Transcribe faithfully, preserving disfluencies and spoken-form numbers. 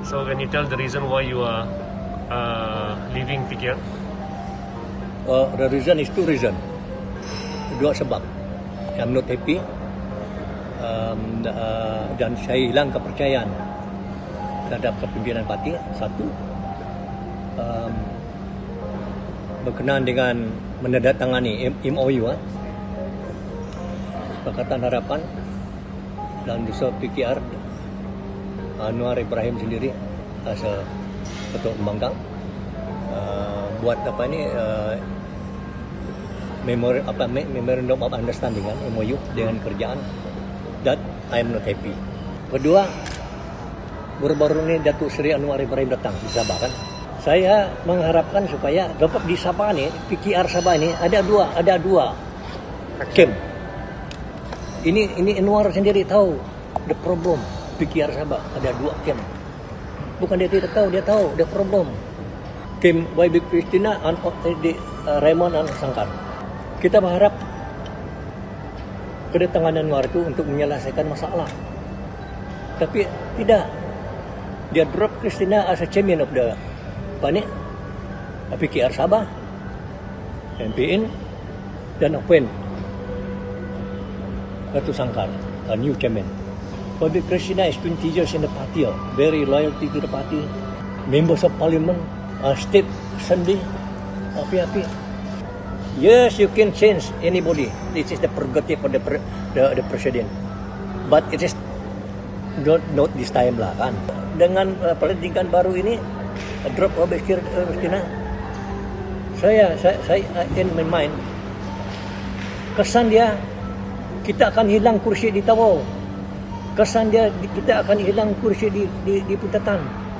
So can you tell the reason why you are uh, leaving P K R? Uh, the reason is two reason. Dua sebab. I'm not happy. Um, uh, dan saya hilang kepercayaan terhadap kepimpinan parti. Satu, um, berkenaan dengan menandatangani M O U, eh, Pakatan Harapan dan Desa P K R, Anwar Ibrahim sendiri as a ketua pembangkang, uh, buat apa ini uh, memor apa memorandum of understanding kan M O U dengan kerjaan. That I am not happy. Kedua, baru-baru ini Datuk Seri Anwar Ibrahim datang di Sabah kan. Saya mengharapkan supaya dapat di Sabah ini, P K R Sabah ini ada dua, ada dua camp. Ini ini Anwar sendiri tahu the problem P K R Sabah ada dua camp. Bukan dia tidak tahu, dia tahu the problem. Camp Y B Christina dan uh, Raymond dan Sangkar. Kita berharap kedatangan Anwar itu untuk menyelesaikan masalah. Tapi tidak. Dia drop Christina as a champion of the apa ni? P K R Sabah, M P N dan appoint Ratu Sangkar, a new chairman. Bobby Christina is twenty years in the party, oh. Very loyalty to the party. Members of parliament, uh, state assembly, api-api. Yes, you can change anybody. This is the prerogative of the, pre, the the president. But it is not, not this time lah kan. Dengan uh, pelantikan baru ini, uh, drop of Christina, saya saya saya uh, in my mind kesan dia kita akan hilang kursi di Tawau. Kesan dia kita akan hilang kursi di di, di Putatan.